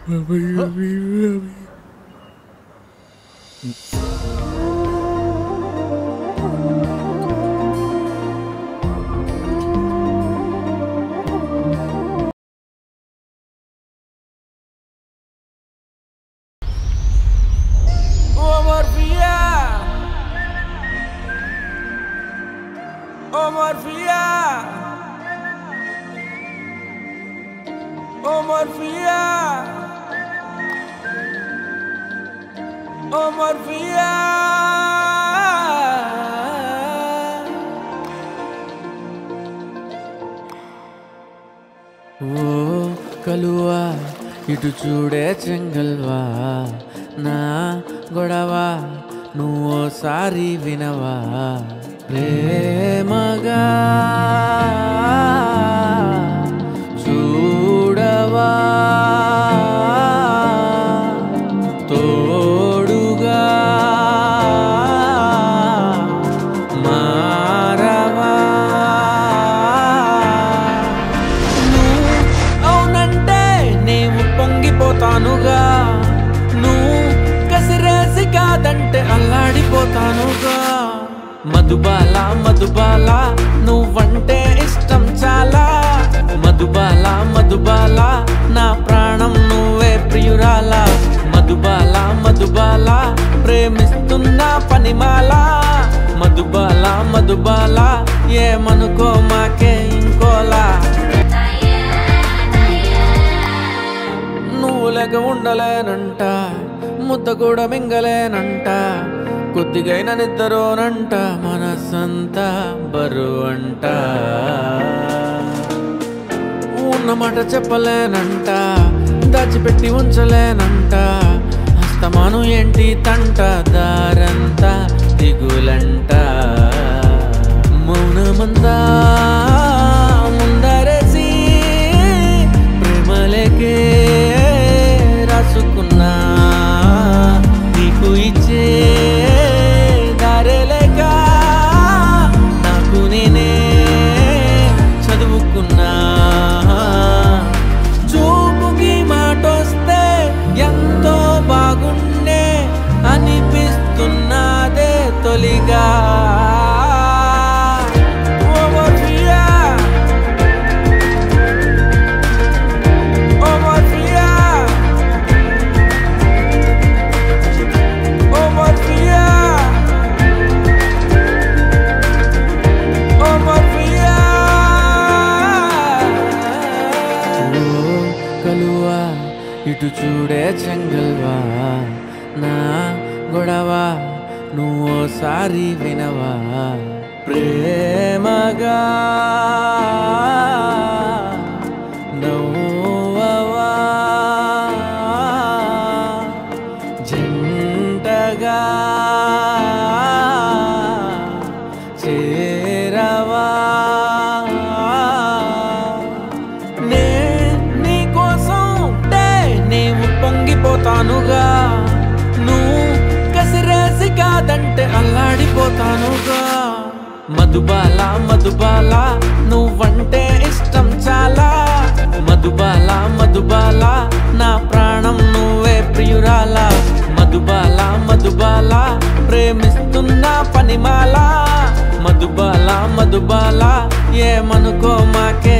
కలువా ఇటు చూడే చెంగల్వా నా గొడవ నువ్వోసారి వినవా ప్రేమగా చూడవా తోడుగా మారవా నువ్వు అవునంటే నీవు పొంగిపోతానుగా నువ్వు కసిరేసి కాదంటే అల్లాడిపోతానుగా మధుబాల మధుబాల నువ్వంటే ఇష్టం చాలా మధుబాల మధుబాల నా ప్రాణం నువ్వే ప్రియురాల మధుబాల మధుబాల ప్రేమిస్తున్న పనిమాల మధుబాల మధుబాల ఏమనుకో మాకే ఇంకోలా నువ్వు లేక ఉండలేనంట ముద్ద కూడా మింగలేనంట కొద్దిగైన నిద్రోనంట మనసంతా బరువంట ఉన్నమాట చెప్పలేనంట దాచిపెట్టి ఉంచలేనంట హస్తమాను ఏంటి తంట దారంతా దిగులంట మౌనమంతా ముందరేసి ప్రేమలేకే రాసుకున్నా నీకు ఇచ్చే అనిపిస్తున్నదే తొలిగా కలువా ఇటు చూడే చెంగల్వా నా గొడవ నువ్వోసారి వినవా ప్రేమగా నవ్వవా జంటగా చేరవా పొంగిపోతానుగా నువ్వు కసిరేసి కాదంటే అల్లాడిపోతానుగా మధుబాల మధుబాల నువ్వంటే ఇష్టం చాలా మధుబాల మధుబాల నా ప్రాణం నువ్వే ప్రియురాల మధుబాల మధుబాల ప్రేమిస్తున్న పనిమాల మధుబాల మధుబాల ఏమనుకో మాకే